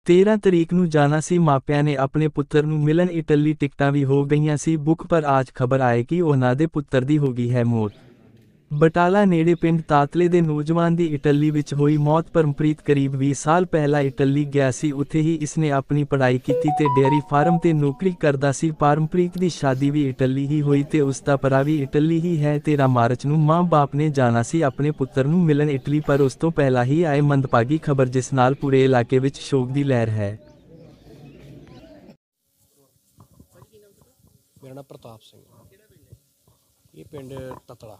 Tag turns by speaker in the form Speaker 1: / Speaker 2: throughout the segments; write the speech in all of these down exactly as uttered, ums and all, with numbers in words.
Speaker 1: तेरह तरीक नूं जाना सी। मापिਆਂ ने अपने पुत्र नूं मिलन। इटली टिकटां भी हो गईयां सी बुक, पर आज खबर आए कि उन्हां दे पुत्र दी हो गई है मौत। बटाला नेड़े पिंड तातले दे नौजवान दी इटली विच होई मौत। परमप्रीत करीब बीह साल पहला इटली गया सी। उत्थे ही इसने अपनी पढ़ाई कीती ते डेयरी फार्म ते नौकरी करदा सी। परमप्रीत दी शादी भी इटली ही होई ते उसदा भरा भी इटली ही है। तेरह मार्च नूं मां बाप ने जाना सी अपने पुत्र नूं मिलन इटली, पर उस तों पहला ही आए मंदभागी खबर, जिस नाल पूरे इलाके विच शोक दी लहर है।
Speaker 2: मेरा नाम प्रताप सिंह, ये पिंड ततड़ा।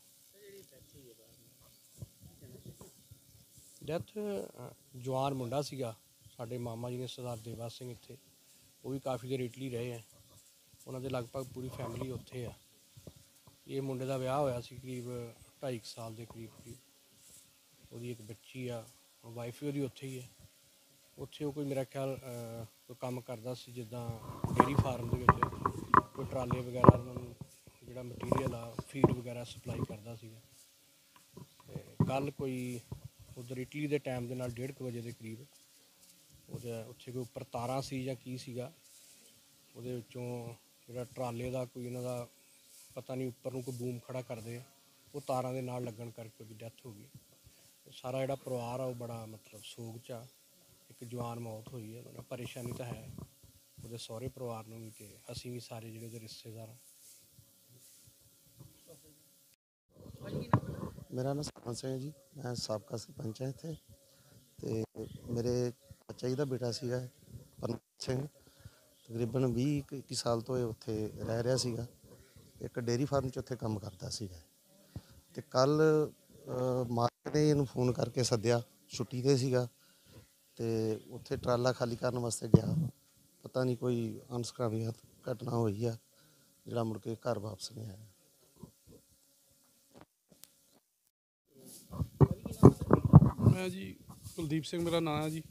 Speaker 2: डैथ जवान मुंडा सीगा साडे मामा जी ने सरदार देवा सिंह, इत्थे वो भी काफ़ी देर इटली रहे हैं। उन्होंने लगभग पूरी फैमिली उत्थे आ। ये मुंडे का विआह होया सी करीब ढाई साल के करीब करीब। वो एक बच्ची आ, वाइफ भी वो उत्थे ही है। उत्थे वो कोई मेरा ख्याल कोई काम करदा सी, जिद्दां डेयरी फार्म दे विच कोई ट्राले वगैरह जो मटीरियल आ फीड वगैरह सप्लाई करता सी। कल कोई उधर इटली के टाइम के नाल डेढ़ क बजे के करीब उत्थे कोई उपर तारा सी जां की सीगा, उहदे विचों जिहड़ा ट्राले का कोई इन्हां दा पता नहीं उपर नूं कोई बूम खड़ा करदे, वो तारां दे नाल लगन करके उहदी डैथ हो गई। सारा जिहड़ा परिवार आ वो बड़ा मतलब सोग च आ। एक जवान मौत हुई है, परेशानी तो है ਉਹਦੇ सहुरे परिवार में भी, तो असी भी सारे ਜਿਹੜੇ ਉਹਦੇ रिश्तेदार।
Speaker 3: मेरा नाम सरपंच सिंह जी, मैं साबका सरपंच है इत्थे। ते मेरे चाचा जी का बेटा सीगा परमजीत सिंह, तकरीबन भी इक्की साल तो उत्थे रह रहा सीगा। एक डेयरी फार्म च उत्थे काम करता सीगा। ते कल मालक ने इहनूं फोन करके सद्दिया, छुट्टी ते सीगा ते उत्थे ट्राला खाली करन वास्ते गया। पता नहीं कोई अनसकामी घटना हुई है, जिहड़ा मुड़ के घर वापस नहीं आया।
Speaker 4: मैं जी कुलदीप सिंह मेरा नाम है जी।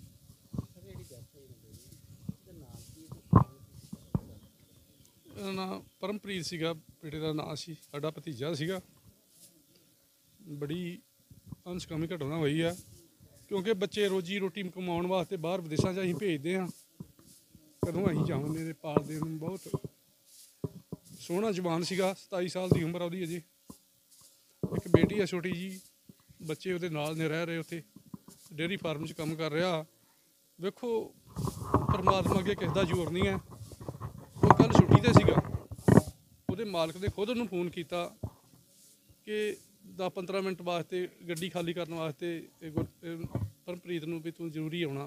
Speaker 4: नाम परमप्रीत सीगा, बेटे का नाम सी, साडा भतीजा सीगा। बड़ी अनसकामी घटना हुई है, क्योंकि बच्चे रोजी रोटी कमाउण वास्ते बाहर विदेशों असीं भेजते हैं। कदों असीं जावने दे पालदे नूं। बहुत सोहना जवान सीगा, सताई साल की उम्र ਉਹਦੀ अजे। एक बेटी है छोटी जी, बच्चे ਉਹਦੇ नाल ने रह रहे उत्थे डेयरी फार्म च काम कर रहा। वेखो परमात्मा अगे किसी का जोर नहीं है। वो कल छुट्टी ते सीगा, ਉਹਦੇ मालक ने खुद ਉਹਨੂੰ फोन किया कि दस पंद्रह मिनट वास्ते गड्डी खाली करने वास्ते परमप्रीत नूं भी तूं जरूरी आउणा।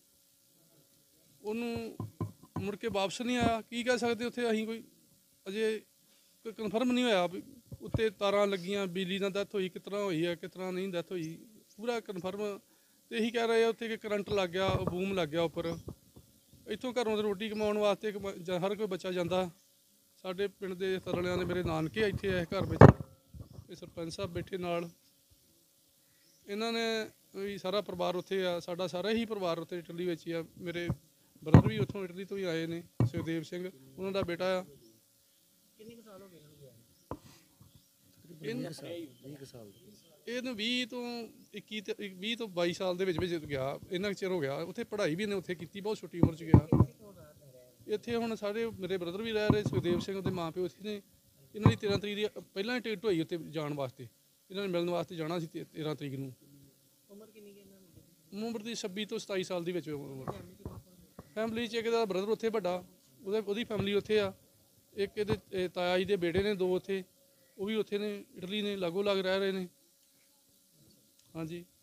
Speaker 4: ਉਹਨੂੰ मुड़ के वापस नहीं आया। की कह सकते उत्थे असीं कोई अजे कोई कन्फर्म नहीं होया भी उत्ते तारां लगियां, बिजली नाल डैथ हुई, किस तरह हुई है किस तरह नहीं डैथ हुई, पूरा कन्फर्म तो यही कह रहे हैं उत्थे कि करंट लग गया, बूम लग गया उपर। इत्थों घरों रोटी कमाउण वास्ते हर कोई बच्चा जांदा। साडे पिंड दे तरलियां दे मेरे नानके इत्थे है घर विच, सरपंच साहब बैठे नाल। इन्हां ने भी सारा परिवार उत्थे आ, साडा सारा ही परिवार उत्थे इटली विच ही आ। मेरे ब्रदर भी उत्थों इटली तो ही आए ने, सुखदेव सिंह उन्हां दा बेटा आ। ਇਹਨੂੰ ਵੀਹ ਤੋਂ ਇੱਕੀ ਤੇ ਵੀਹ ਤੋਂ ਬਾਈ ਸਾਲ ਦੇ ਵਿੱਚ ਵਿੱਚ ਗਿਆ, ਇੰਨਾ ਚਿਰ ਹੋ ਗਿਆ। ਉੱਥੇ ਪੜ੍ਹਾਈ ਵੀ ਇਹਨੇ ਉੱਥੇ ਕੀਤੀ, ਬਹੁਤ ਛੋਟੀ ਉਮਰ 'ਚ ਗਿਆ। ਇੱਥੇ ਹੁਣ ਸਾਰੇ ਮੇਰੇ ਬ੍ਰਦਰ ਵੀ ਰਹਿ ਰਹੇ, ਸੁਖਦੇਵ ਸਿੰਘ ਦੇ ਮਾਂ ਪਿਓ ਇੱਥੇ ਨੇ। ਇਹਨਾਂ ਦੀ ਤੇਰ੍ਹਾਂ ਤਰੀਕ ਦੀ ਪਹਿਲਾਂ ਹੀ ਟਿਕਟ ਹੋਈ ਉੱਥੇ ਜਾਣ ਵਾਸਤੇ, ਇਹਨਾਂ ਨੇ ਮਿਲਣ ਵਾਸਤੇ ਜਾਣਾ ਸੀ ਤੇਰ੍ਹਾਂ ਤਰੀਕ ਨੂੰ। ਉਮਰ ਕਿੰਨੀ ਹੈ ਇਹਨਾਂ ਦੀ? ਉਮਰ ਦੀ ਛੱਬੀ ਤੋਂ ਸਤਾਈ ਸਾਲ ਦੇ ਵਿੱਚ ਉਮਰ। ਫੈਮਿਲੀ 'ਚ ਇੱਕ ਦਾ ਬ੍ਰਦਰ ਉੱਥੇ ਵੱਡਾ, ਉਹਦੇ ਉਹਦੀ ਫੈਮਿਲੀ ਉੱਥੇ ਆ। ਇੱਕ ਇਹਦੇ ਤਾਇਆ ਜੀ ਦੇ ਬੇਟੇ ਨੇ ਦੋ ਉੱਥੇ, वो भी उत्थे ने इटली ने लागो लाग रह रहे हैं। हाँ जी।